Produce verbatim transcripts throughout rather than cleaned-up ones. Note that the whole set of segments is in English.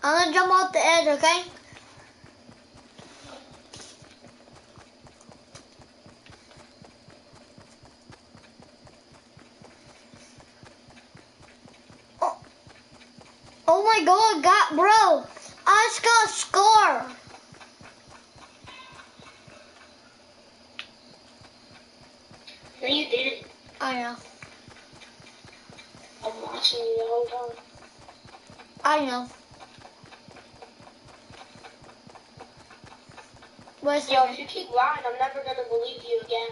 I'm gonna jump off the edge, okay? Oh, oh my god, got bro! I just got a score! No, you didn't. I know. I'm watching you the whole time. I know. What's Yo, if you keep lying, I'm never gonna believe you again.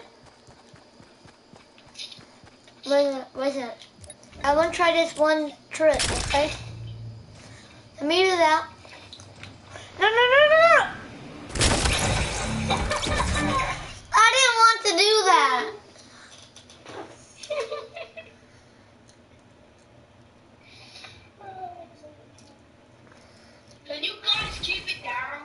Listen, listen. I want to try this one trick, okay? Let me do that. No, no, no, no, no! I didn't want to do that. Can you guys keep it down?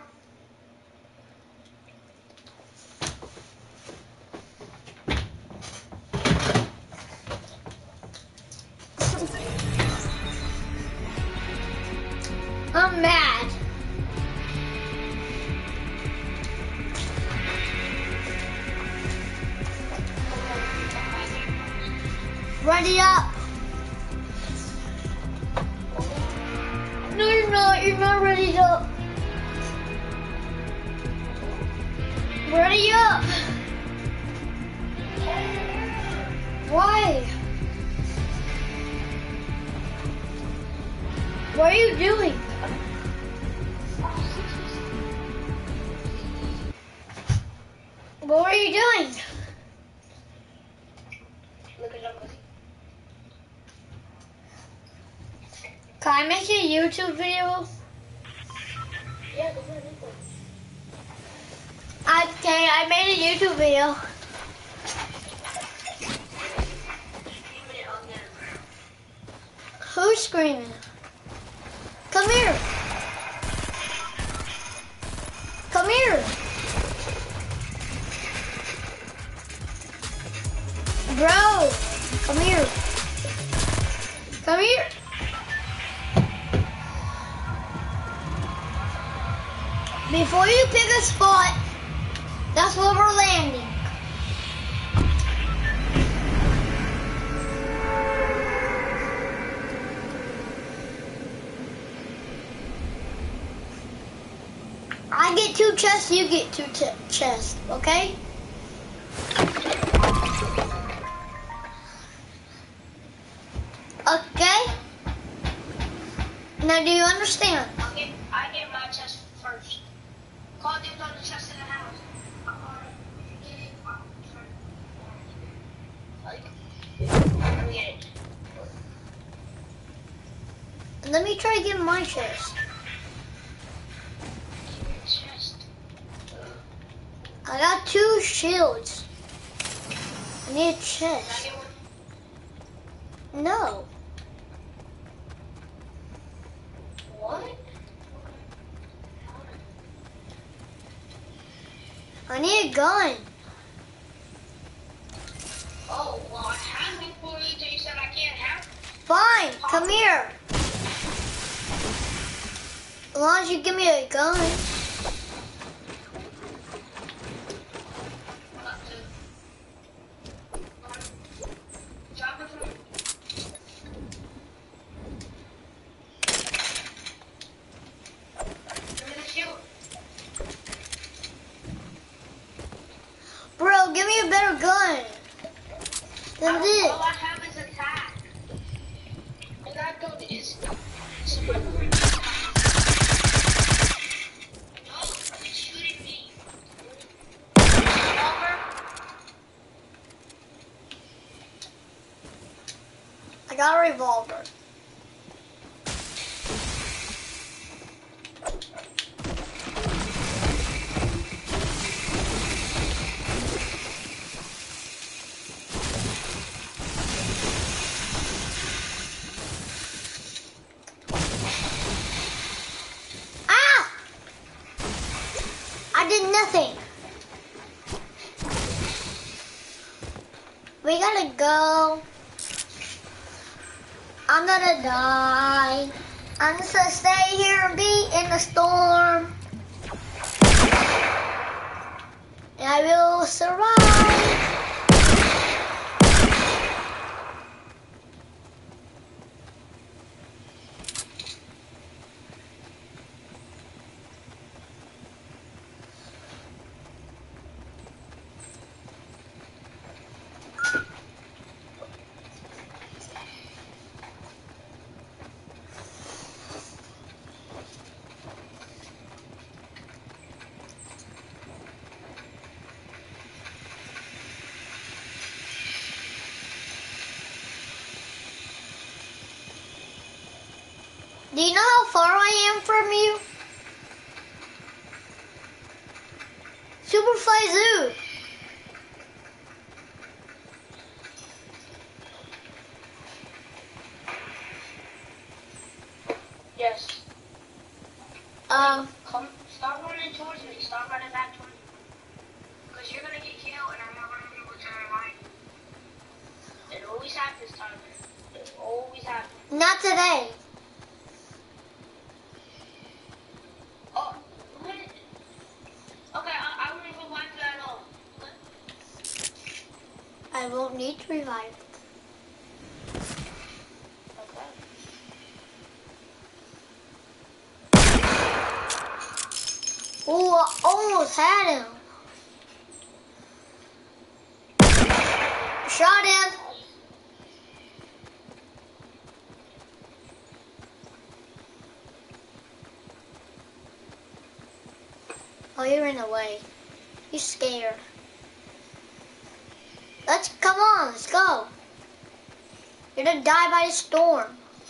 I'm mad. Ready up. No, you're not. You're not ready up. Ready up. Why? What are you doing? What are you doing? Look at them. Can I make a YouTube video? Yeah, go ahead. Okay, I made a YouTube video. Who's screaming? Come here. Come here. Bro, come here. Come here. Before you pick a spot, that's where we're landing. I get two chests, you get two t chests, okay? Okay? Now do you understand? I get, I get my chest first. Call dibs on the chest in the house. Like, get it. Let me try to get my chest. Chest. I got two shields. I need a Can I chest. get one? No. What? I need a gun. Oh, well, I had one for you until you said I can't have it. Fine, come here. As long as you give me a gun. Drop it from Give me the shield. Bro, give me a better gun than All this. I have is attack. And that gun is super great. No, it's shooting me. Revolver. I got a revolver. Ah! I did nothing. We gotta go. I'm gonna die. I'm just gonna stay here and be in the storm. And I will survive. Do you know how far I am from you? Superfly Zoo. Yes. Um. Come, stop running towards me. Stop running back towards me. Because you're going to get killed and I'm not going to be able to revive you. It always happens, Tyler. It always happens. Not today. Oh, when? Okay, I, I won't revive you at all. What? I won't need to revive. Okay. Oh, I almost had him. Shot him. Oh, he ran away. He's scared. Let's, come on, let's go. You're gonna die by the storm.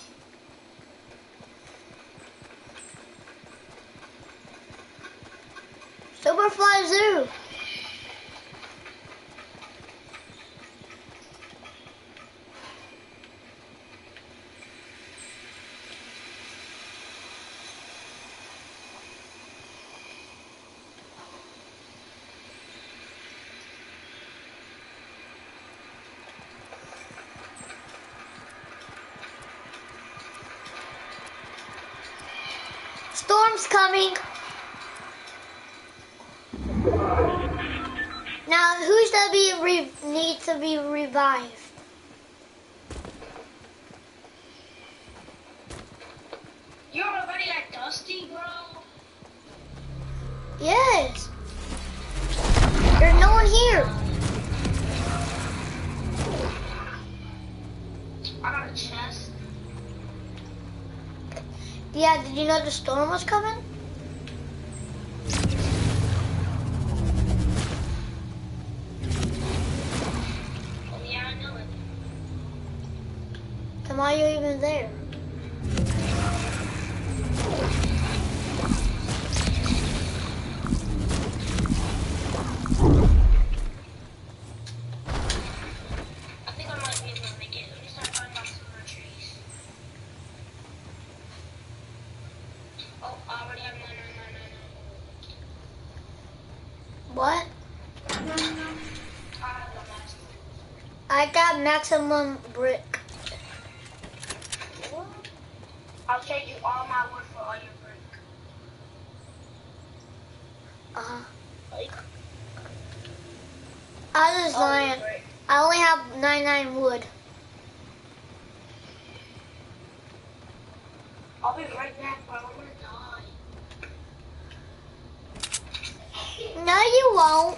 Superfly Zoo. Storm's coming. Now, who's gonna be re needs to be revived? You're already at Dusty, bro? Yes. There's no one here. I got a chest. Yeah, did you know the storm was coming? Oh, yeah, I know it. Then why are you even there? I think I might be able to make it. Let me start cutting off some more trees. Oh, I already have nine, nine, nine, nine, What? nine. I have no max. I got maximum brick. I'll trade you all my wood for all your brick. Uh-huh. Like, I was just all your lying. brick. I only have ninety-nine wood. I'll be right back, bro. I'm gonna die. No, you won't.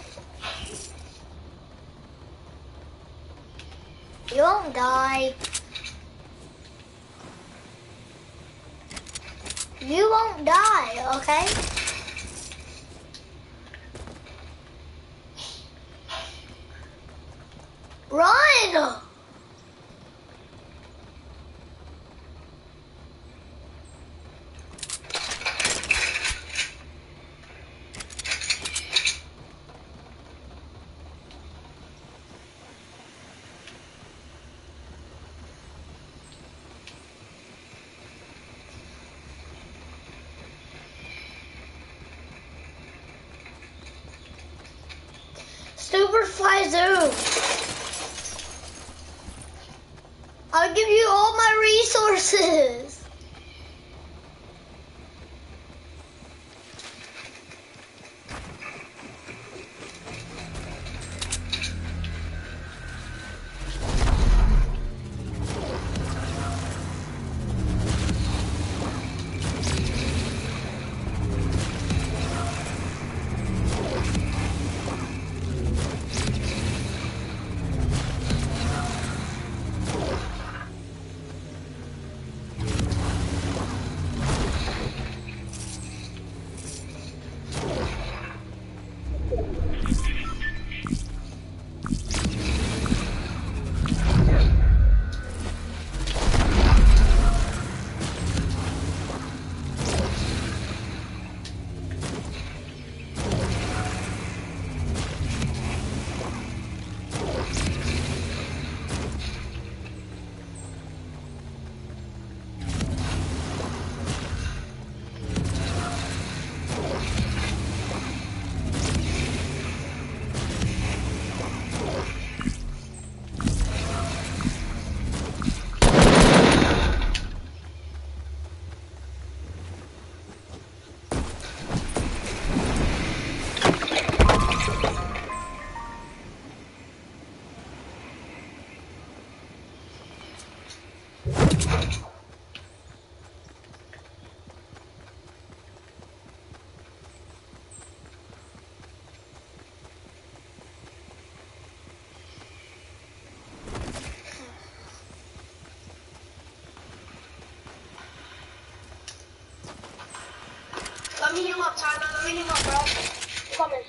You won't die. You won't die, okay? Run! Superfly Zoo. I'll give you all my resources. me heal up, Tyler. Let me heal up, bro. I'm coming.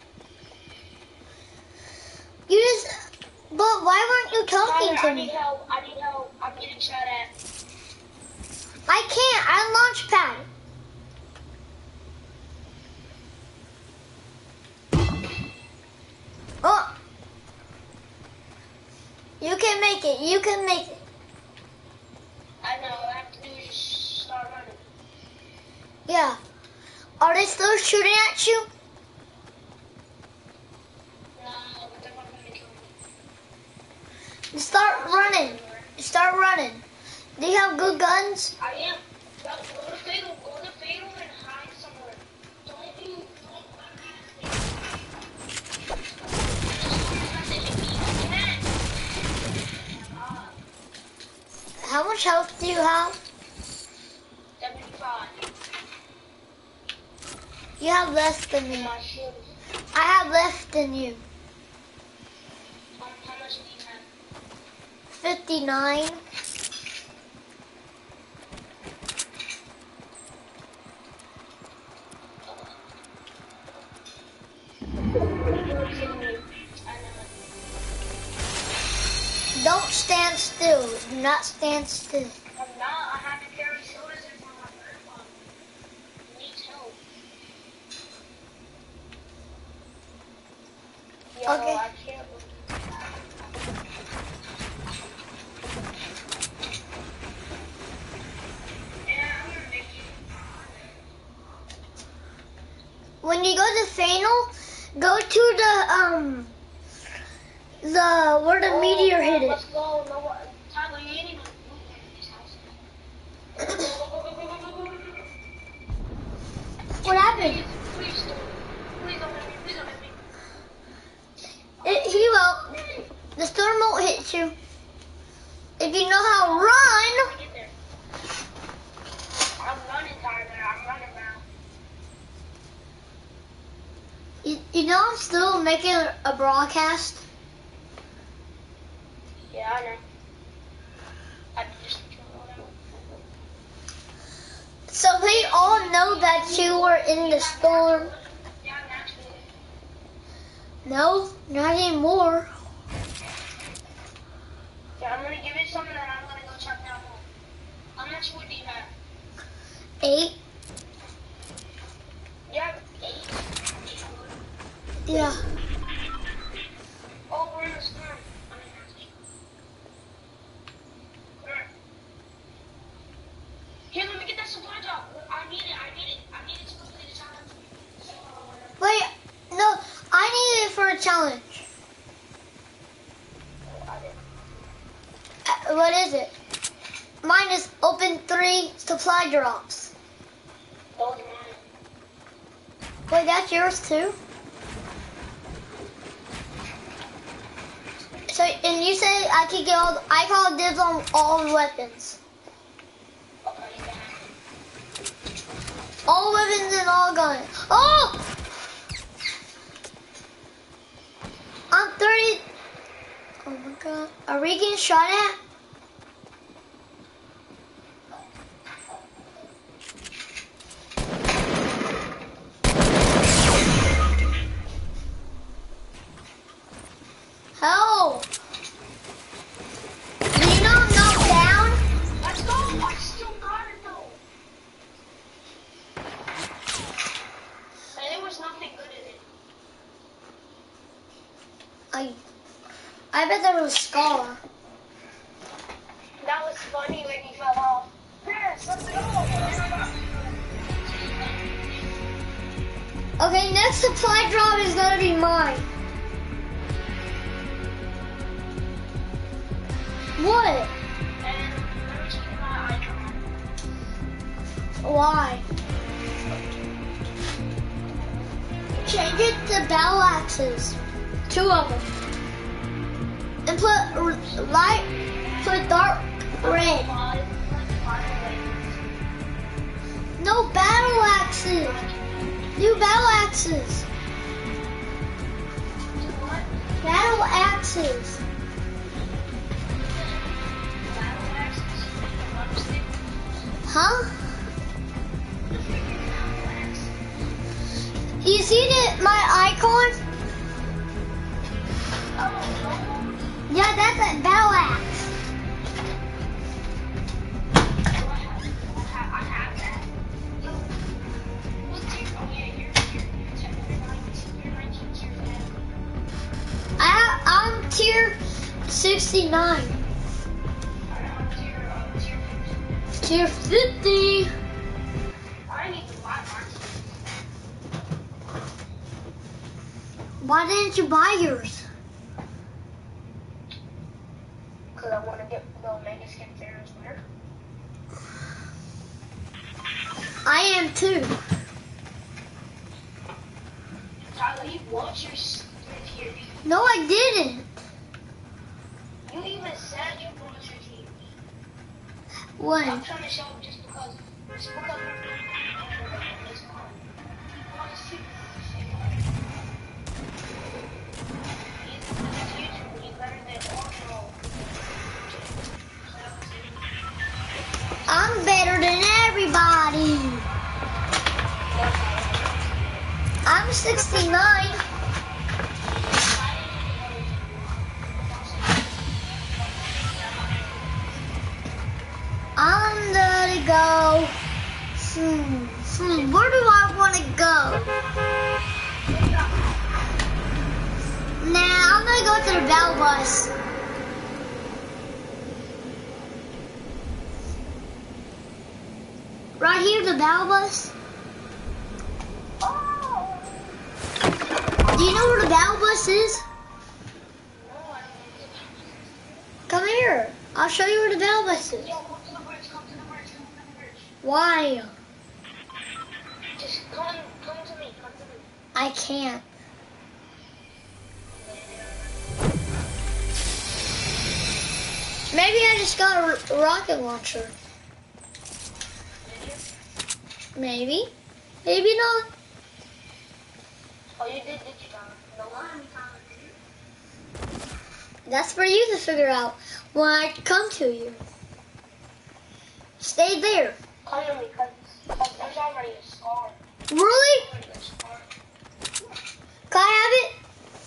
You just, but why weren't you talking Tyler, to I me? need help. I need help. I'm getting shot at. I can't. I launch pad. Oh. You can make it. You can make it. I know. All I have to do is just start running. Yeah. Are they still shooting at you? No, but they're not gonna kill me. Start running. Start running. Do you have good guns? I am. Go go to Fatal. Go to Fatal and hide somewhere. Don't do. Don't How much health do you have? seventy-five. You have less than me. My shield. I have less than you. Um, how much do you have? fifty-nine. Don't stand still. Do not stand still. I'm not. I have to carry sodas in for my grandma. He needs help. Yo, Okay. I can't. When you go to Fainal, go to the um the where the Oh, meteor hit let's it. go. No, what- Tyler, you ain't even moving in this house. What happened? Please don't. Please don't hit me. Please don't hit me. It, he won't. The storm won't hit you. If you know how to run. Get there. I'm running, Tyler. I'm running now. You, you know I'm still making a broadcast. Yeah, I know. I just So they all know that you were in the storm. Yeah, I'm actually. No, not anymore. Yeah, I'm gonna give it something and I'm gonna go check down home. How much wood do you have? Eight. You have eight? Yeah. Oh, we're in the storm. Here, let me get that supply drop. I need it, I need it. I need it to complete the challenge. Wait, no, I need it for a challenge. Uh, what is it? Mine is open three supply drops. Those are mine. Wait, that's yours too? So, and you say I could get all, I call dibs on all the weapons. Okay, you can have it. All weapons and all guns. Oh! I'm thirty. Oh my god. Are we getting shot at? Help! Do you know I'm knocked down? Let's go! I still got it though. And there was nothing good in it. I, I bet there was a scar. That was funny when he fell off. Yes, let's go! Okay, next supply drop is gonna be mine. What? And let me change my icon. Why? Change it to battle axes. Two of them. And put r- light, put dark red. Five, five ways. No battle axes. New battle axes. Do what? Battle axes. Battle axes. Thumbstick. Huh? The freaking battle axe. Do you see the, my icon? Oh, Yeah, that's a battle axe. I have that. Yo, what tier? Oh yeah, you're you're you're technically nineteen. You're nineteen tier ten. I have, I'm tier sixty-nine. I'm tier uh, tier fifty. Tier fifty. I need to buy mine. Why didn't you buy yours? Cause I want to get the Omega skin fair as winner. I am too. Tyler, you want your your tier? No, I didn't. You even said you want your team. When? I'm trying to show him just because, just because we're doing it. It's fine. I want to see he's, he's better than Arsenal. I'm better than everybody. I'm sixty-nine. I'm gonna go. Hmm, hmm, where do I want to go? Nah, I'm gonna go to the battle bus. Right here, the battle bus. Oh! Do you know where the battle bus is? Come here. I'll show you where the battle bus is. Yo, come to the bridge, come to the bridge, come to the bridge. Why? Just come, come to me, come to me. I can't. Maybe I just got a rocket launcher. Maybe. Maybe not. Oh, you did, did you, Tyler? No, I'm Tyler. That's for you to figure out when I come to you. Stay there. Come to me, because there's already a scar. Really? Already a scar. Can I have it?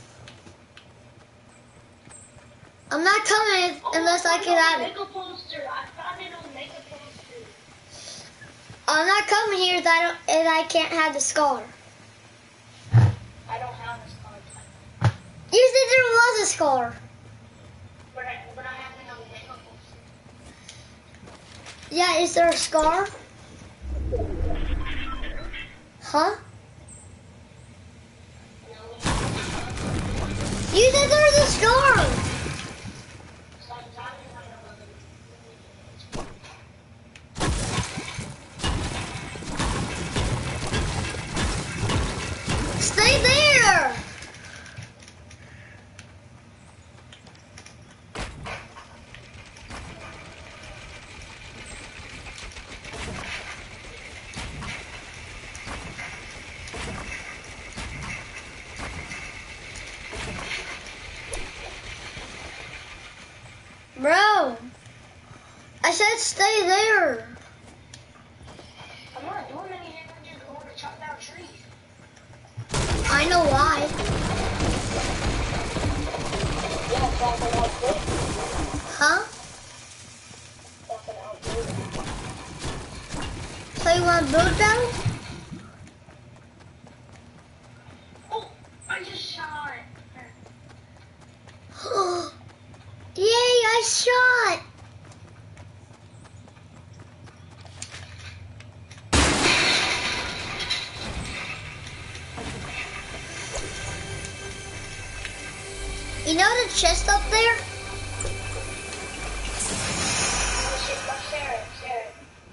I'm not coming unless I can have it. Make a poster. I found it on Make a Poster. I'm not coming here if I don't if I can't have the scar. I don't have a scar. Tyler. You said there was a scar. But I, but I have it on Make a Poster. Yeah, is there a scar? Huh? You said there was a scar. Stay there. Bro, I said stay there. I'm not doing anything. I'm just going to chop down trees. I know why. Yeah, chopping out wood. Huh? Chopping out wood. So you want to build battle? Oh, I just shot. Yay, I shot. You know the chest up there? Oh shit, let's share it, share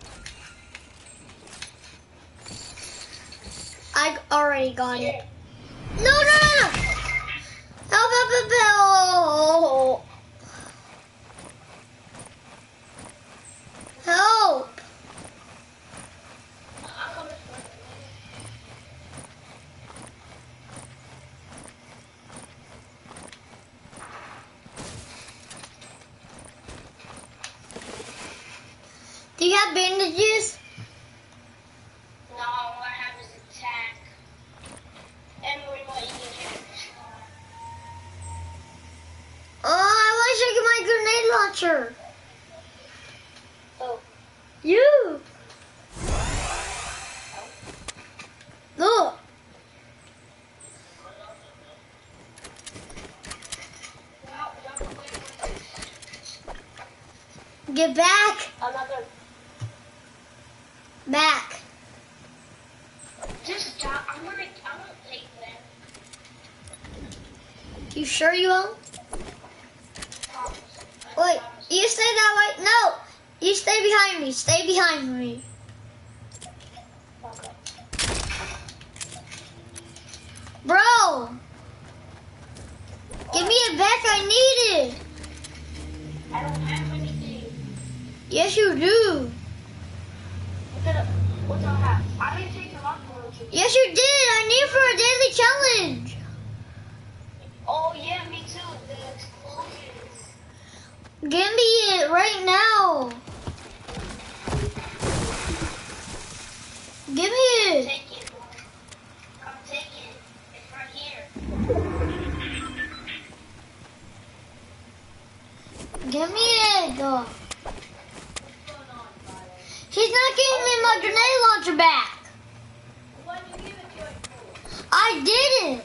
it. I already got Share it. it. No, no, no, no. Help, help, help, help. Help. I'm coming. Do you have bandages? No, all I have is attack. launcher. Oh. You. Look. Get back. Another. Back. Just drop. I'm gonna. I'm gonna take that. You sure you won't? Promise. Wait, you stay that way. No, you stay behind me. Stay behind me. Okay. Bro. Give me it back. I need it. I don't have anything. Yes, you do. What did I, what did I have? I didn't take the rocket launcher. Yes, you did. I need it for a daily challenge. Oh yeah, me too. The explosions. Give me it right now. Give me it. Take it. Come take it. It's right here. Give me it. Though. What's going on, Tyler? He's not giving me my grenade launcher back. Why did you give it to us? I didn't.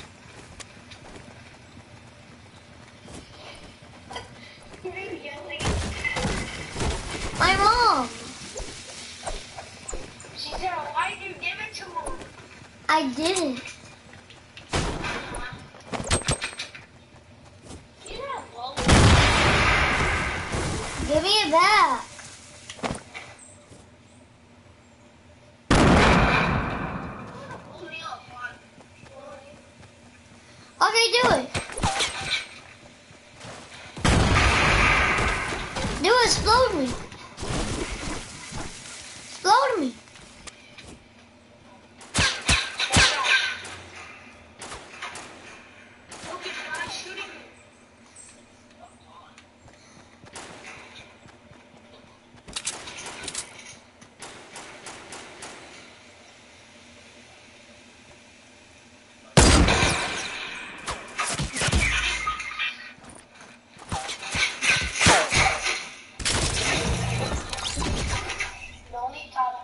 You're yelling. My mom. She said, why did you give it to him? I didn't. You're not low. Give me it back. Blow me up, man. Okay, do it. Do it. Explode me. Explode me. Look at the guy shooting me. Don't leave, Tyler.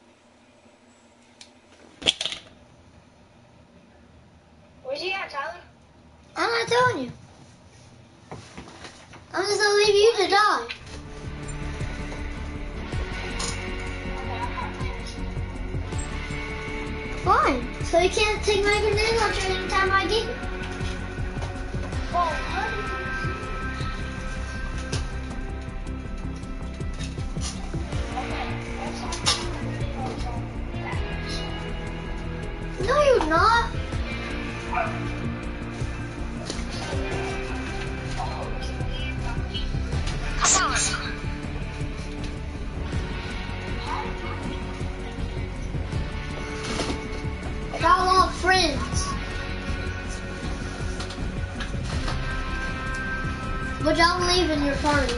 Where's he at, Tyler? I'm not telling you. I'm just gonna leave you to die. Okay, I'm not finished. Fine. So you can't take my grenade launcher anytime I get it. Whoa, what? Okay, that's all. No, you're not. Come on. I got a lot of friends. But I'm leaving your party.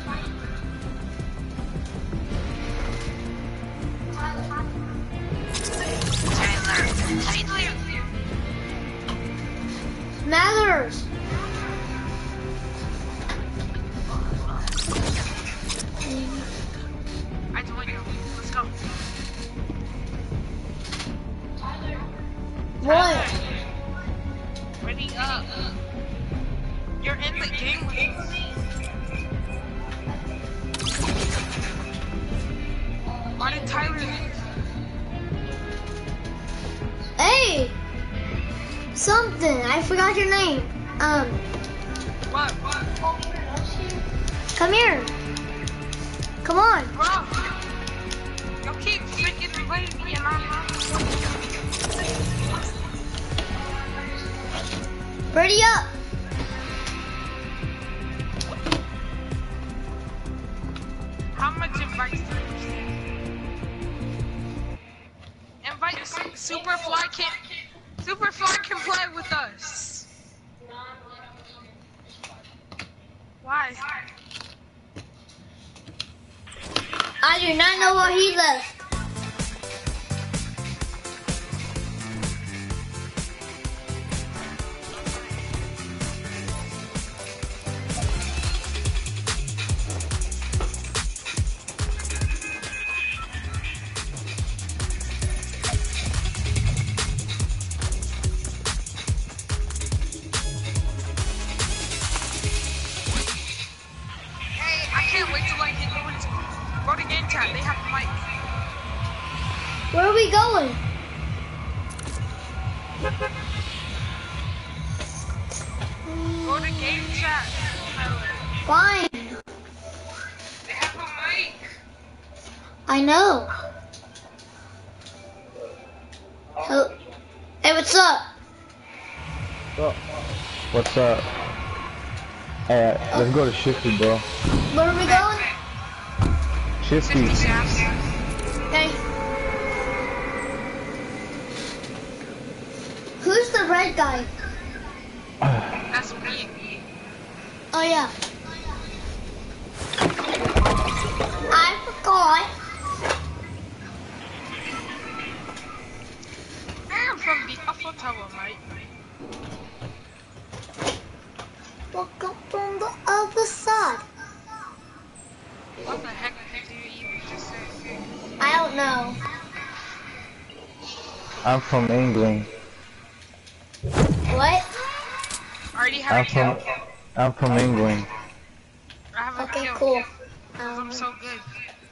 Matters. I told you. Let's go. What? Ready up. You're in the game. Why did Tyler leave? Hey! Something. I forgot your name. Um, What? What? come here. Come on. Bro. You keep freaking inviting me and I'm not. Ready up. How much invites do you receive? Invite Superfly can Superfly can play with us. Why? I do not know where he left. wait till I hit Owen's. Go to game chat. They have the mic. Where are we going? Go to game chat. Fine. They have a mic. I know. Hello. Hey, what's up? What's up? What's up? Alright, let's go to Shifty, bro. Where are we going? Shifty. fifty shafts. Okay. Who's the red guy? That's me. Oh yeah. I forgot. I'm from the Eiffel Tower, mate. Welcome from the other side. What the heck did you even just say? I don't know. I'm from England. What? I already have I'm a kill. from I'm from England. I have a Okay, kill. cool. I'm Um, so good.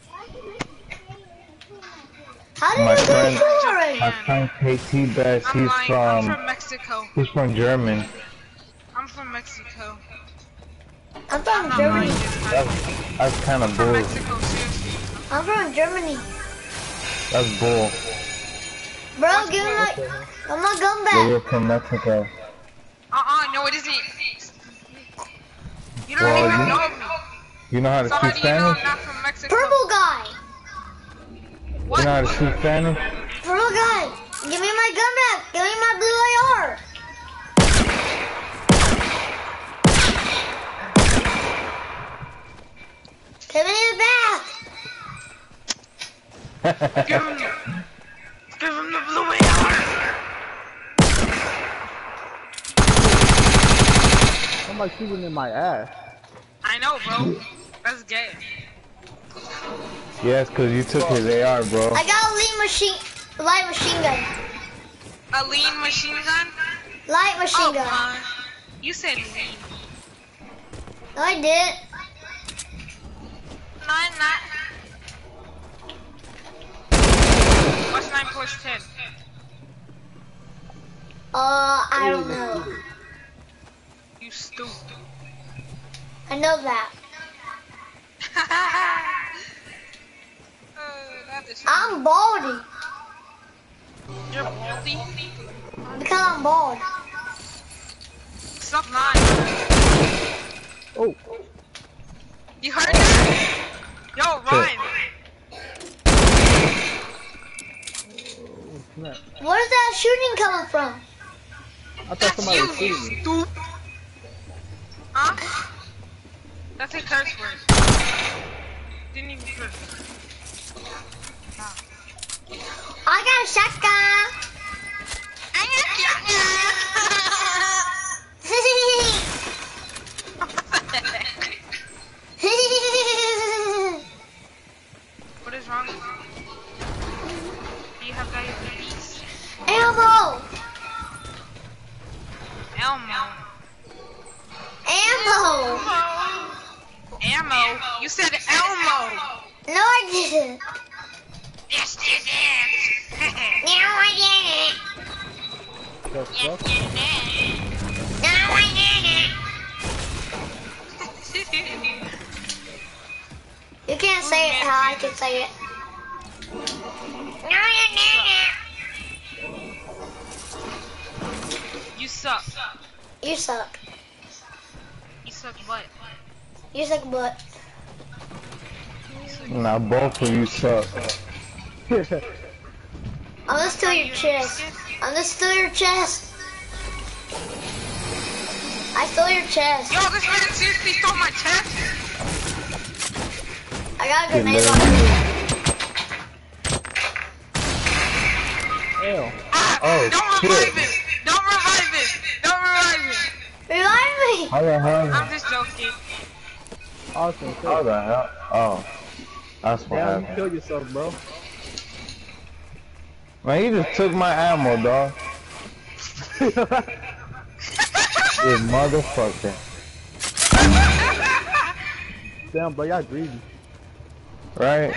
how did My you friend- get two already? My friend K T Bass, I'm he's lying. I'm from from Mexico. he's from German. I'm from Mexico. I'm I'm from not lying Germany. this time. That's that's kinda I'm from bull. Mexico, seriously. I'm from Germany. That's bull. Bro, give me my, I'm not going Yeah, back. you're from Mexico. Uh-uh, no it isn't. You don't Well, even you- know me. You know how to So how speak do you know I'm Spanish? not from Mexico? Purple guy. What? You know how to speak Spanish? Purple guy. Give me my gun back. Give me my blue A R. Give me it back. Give him the, give him the blue A R. Somebody shooting in my ass. I know, bro. That's gay. Yes, cause you took his A R, bro. I got a lead machine, light machine gun. A lean machine gun? Light machine Oh, gun. uh, you said lean. No, I did. Nine, nine. What's nine plus ten? Uh, I don't know. You stupid. I know that. uh, that is I'm baldy You're baldy? because I'm bald. Stop lying. Oh. You heard that? Yo, Ryan. Where's that shooting coming from? I thought That's somebody you, was you shooting me. stupid. Huh? That's a curse word. Didn't even curse. Nah. I got a shotgun. I got What is wrong with you? Do you have diabetes? Ammo! Elmo. Ammo! Ammo? You said Elmo. No, I didn't. Yes, you did. No, I didn't. The Yes, fuck? you did. No, I didn't. You can't say it how I can say it. No, you didn't. You suck. You suck. You suck butt. You suck butt. Nah, both of you suck. I'm gonna steal your chest. I'm gonna steal your chest. I stole your chest. Yo, this man seriously stole my chest. I got a Good grenade lord. on you. Ew. Ah, Oh, don't shit. revive it. Don't revive it. Don't revive it. Revive me! How the hell? I'm just joking. Awesome. How the hell? Oh. That's what Damn, you happened. killed yourself, bro. Man, you just took my ammo, dog. You motherfucker. Damn, bro, y'all greedy. Right?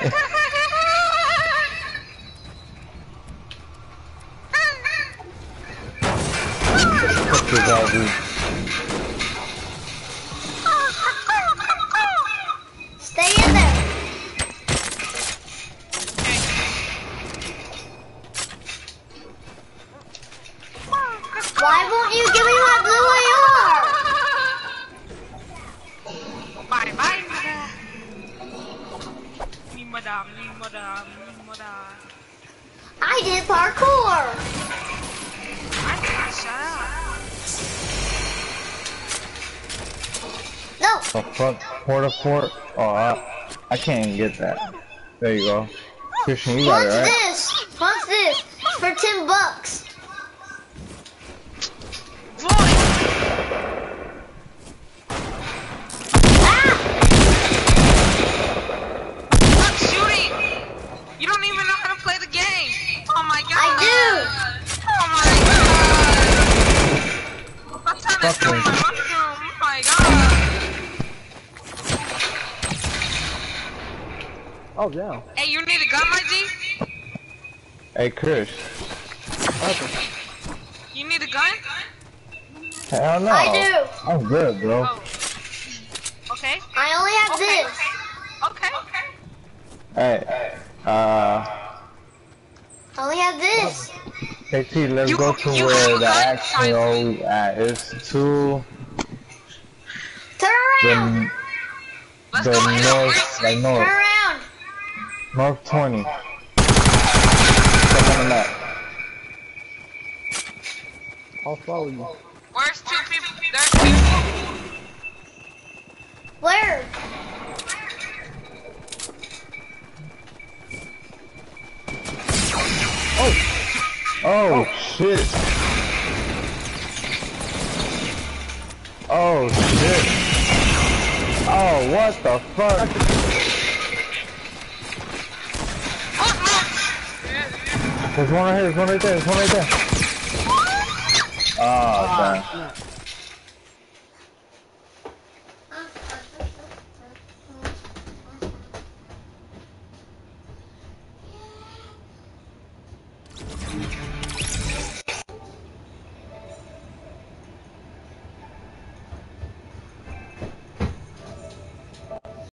What you gotta do? Stay in there. Why won't you give me my blue A R? Bye bye, madam. Me madam, me madam, me madam. I did parkour. I can't shut up. No. The fuck? Porta fort? Oh, I, I can't get that. There you go. Christian, you got What's it, right? this? What's this? For ten bucks. Boy! Ah! Stop shooting! You don't even know how to play the game! Oh my god! I do. Oh my god! That's how to Fuck kill me. my mushroom! Oh my god! Oh, damn. Hey, you need a gun, my G? Hey, Chris. You need a gun? Hell no. I do. I'm good, bro. Oh. Okay. I only have Okay. this. Okay. Okay. Hey, uh, I only have this. K T, let's You- go to you where have a the gun? action always at. It's to Turn around. the, Let's the go hit up north, Grace. like Turn north, around. north twenty. Step on the map. I'll follow you. Where's two people? There's people. Where? Oh, shit. Oh, shit. Oh, what the fuck? There's one right here, there's one right there, there's one right there. Oh, damn.